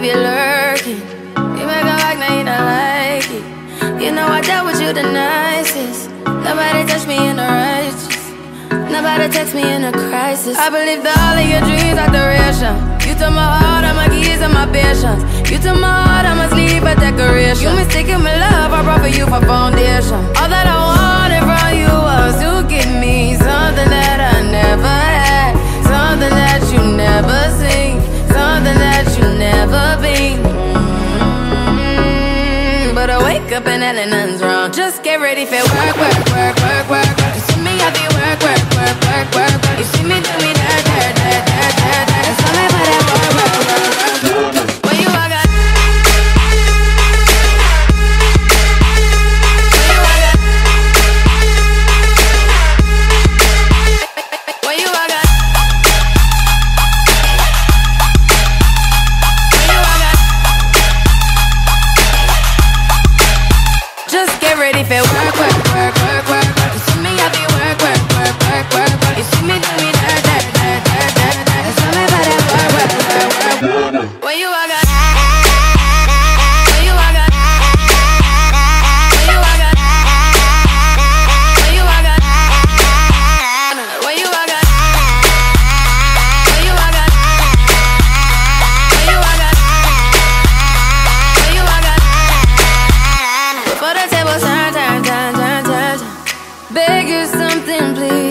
you lurking. You make a like, now you don't like it. You know I dealt with you the nicest. Nobody touched me in a righteous. Nobody text me in a crisis. I believed all of your dreams are duration. You took my heart, all my keys, and my patience. You took my heart, I must leave a decoration. You mistaken my love, I brought for you for foundation. All that I wanted from you was to give me something that I never had, something that you never seen, something that you never been. But I wake up and hell nothing's wrong. Just get ready for work, work, work, work, work, work. You see me, I be work, work, work, work, work, work. You see me do me that, that, that, that, that, that. It's all about that work, work, work, work, work. When you walk out, when you walk out, when you walk out, just get ready for work, work, work, work, work, work. You see me, I be work, work, work, work, work, work. You see me do me that, that, that, that, that, that. It's all about that work, work, work, work, work. When you walk out, when you walk out, when you walk out, when you walk out, when you walk out, when you walk out, when you walk out, when you walk out. Before the table turn, turn, turn, turn, turn, turn. Beg you something, please.